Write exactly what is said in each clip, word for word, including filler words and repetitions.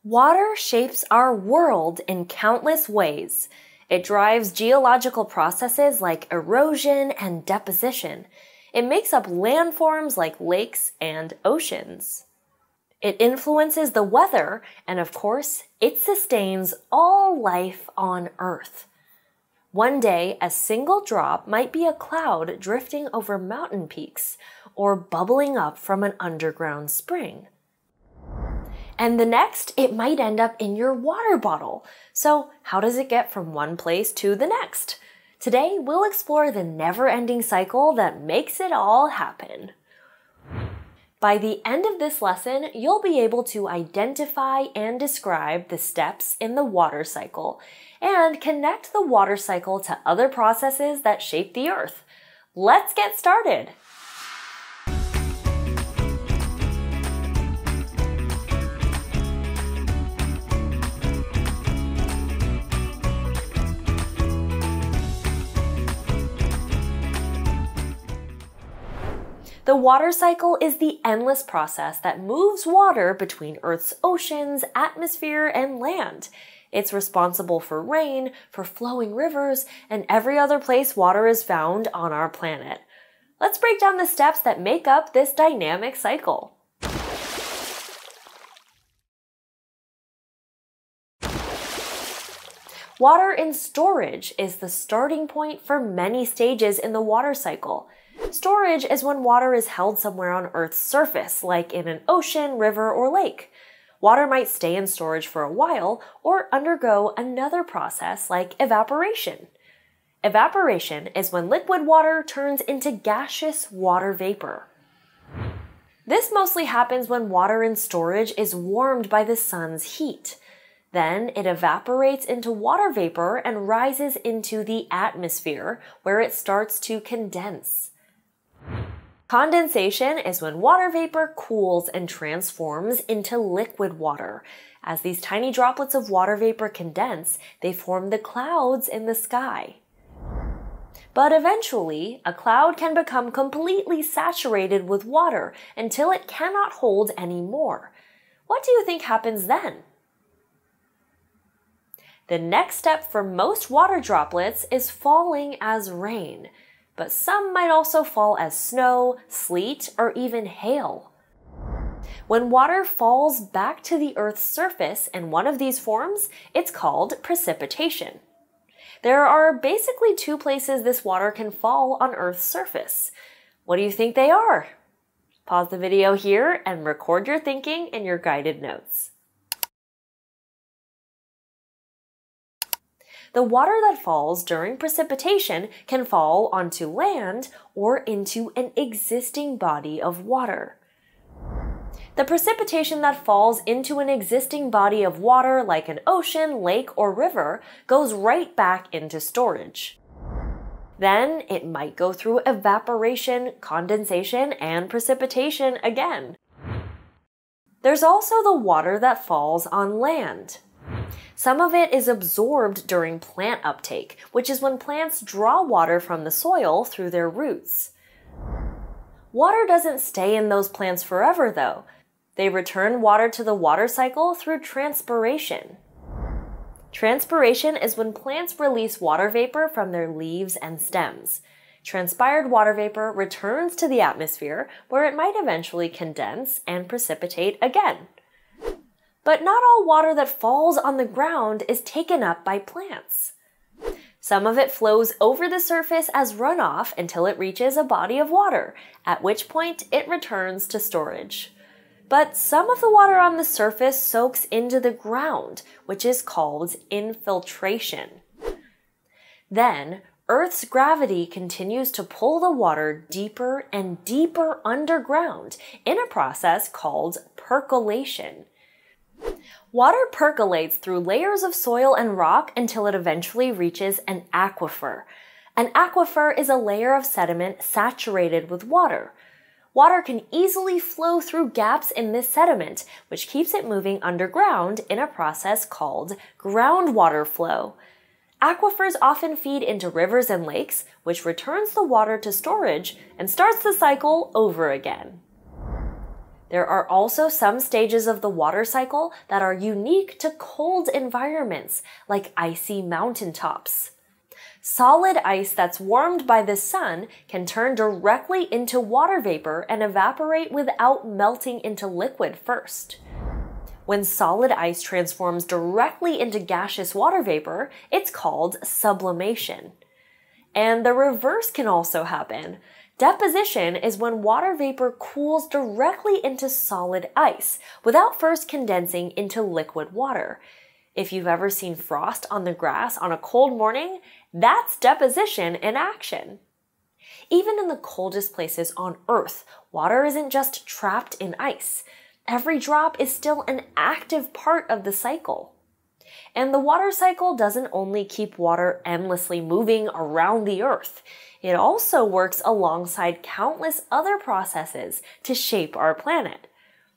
Water shapes our world in countless ways. It drives geological processes like erosion and deposition. It makes up landforms like lakes and oceans. It influences the weather, and of course, it sustains all life on Earth. One day, a single drop might be a cloud drifting over mountain peaks or bubbling up from an underground spring. And the next, it might end up in your water bottle. So how does it get from one place to the next? Today, we'll explore the never-ending cycle that makes it all happen. By the end of this lesson, you'll be able to identify and describe the steps in the water cycle and connect the water cycle to other processes that shape the Earth. Let's get started! The water cycle is the endless process that moves water between Earth's oceans, atmosphere, and land. It's responsible for rain, for flowing rivers, and every other place water is found on our planet. Let's break down the steps that make up this dynamic cycle. Water in storage is the starting point for many stages in the water cycle. Storage is when water is held somewhere on Earth's surface, like in an ocean, river, or lake. Water might stay in storage for a while or undergo another process like evaporation. Evaporation is when liquid water turns into gaseous water vapor. This mostly happens when water in storage is warmed by the sun's heat. Then it evaporates into water vapor and rises into the atmosphere, where it starts to condense. Condensation is when water vapor cools and transforms into liquid water. As these tiny droplets of water vapor condense, they form the clouds in the sky. But eventually, a cloud can become completely saturated with water until it cannot hold any more. What do you think happens then? The next step for most water droplets is falling as rain. But some might also fall as snow, sleet, or even hail. When water falls back to the Earth's surface in one of these forms, it's called precipitation. There are basically two places this water can fall on Earth's surface. What do you think they are? Pause the video here and record your thinking in your guided notes. The water that falls during precipitation can fall onto land or into an existing body of water. The precipitation that falls into an existing body of water like an ocean, lake, or river goes right back into storage. Then it might go through evaporation, condensation, and precipitation again. There's also the water that falls on land. Some of it is absorbed during plant uptake, which is when plants draw water from the soil through their roots. Water doesn't stay in those plants forever, though. They return water to the water cycle through transpiration. Transpiration is when plants release water vapor from their leaves and stems. Transpired water vapor returns to the atmosphere, where it might eventually condense and precipitate again. But not all water that falls on the ground is taken up by plants. Some of it flows over the surface as runoff until it reaches a body of water, at which point it returns to storage. But some of the water on the surface soaks into the ground, which is called infiltration. Then, Earth's gravity continues to pull the water deeper and deeper underground in a process called percolation. Water percolates through layers of soil and rock until it eventually reaches an aquifer. An aquifer is a layer of sediment saturated with water. Water can easily flow through gaps in this sediment, which keeps it moving underground in a process called groundwater flow. Aquifers often feed into rivers and lakes, which returns the water to storage and starts the cycle over again. There are also some stages of the water cycle that are unique to cold environments, like icy mountaintops. Solid ice that's warmed by the sun can turn directly into water vapor and evaporate without melting into liquid first. When solid ice transforms directly into gaseous water vapor, it's called sublimation. And the reverse can also happen. Deposition is when water vapor cools directly into solid ice without first condensing into liquid water. If you've ever seen frost on the grass on a cold morning, that's deposition in action. Even in the coldest places on Earth, water isn't just trapped in ice. Every drop is still an active part of the cycle. And the water cycle doesn't only keep water endlessly moving around the Earth. It also works alongside countless other processes to shape our planet.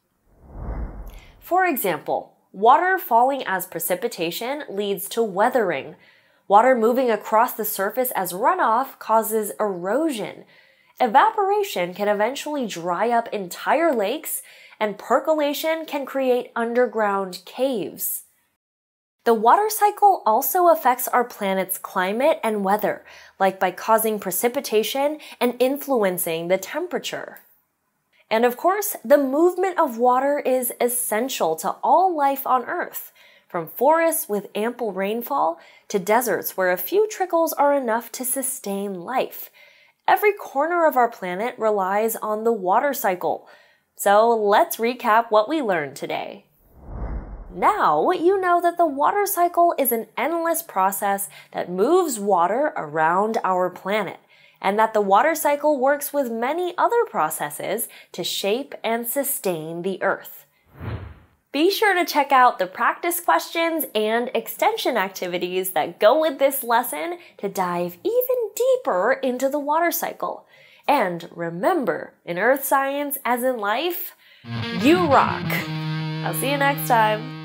For example, water falling as precipitation leads to weathering. Water moving across the surface as runoff causes erosion. Evaporation can eventually dry up entire lakes, and percolation can create underground caves. The water cycle also affects our planet's climate and weather, like by causing precipitation and influencing the temperature. And of course, the movement of water is essential to all life on Earth, from forests with ample rainfall to deserts where a few trickles are enough to sustain life. Every corner of our planet relies on the water cycle. So let's recap what we learned today. Now you know that the water cycle is an endless process that moves water around our planet, and that the water cycle works with many other processes to shape and sustain the Earth. Be sure to check out the practice questions and extension activities that go with this lesson to dive even deeper into the water cycle. And remember, in earth science as in life, you rock! I'll see you next time.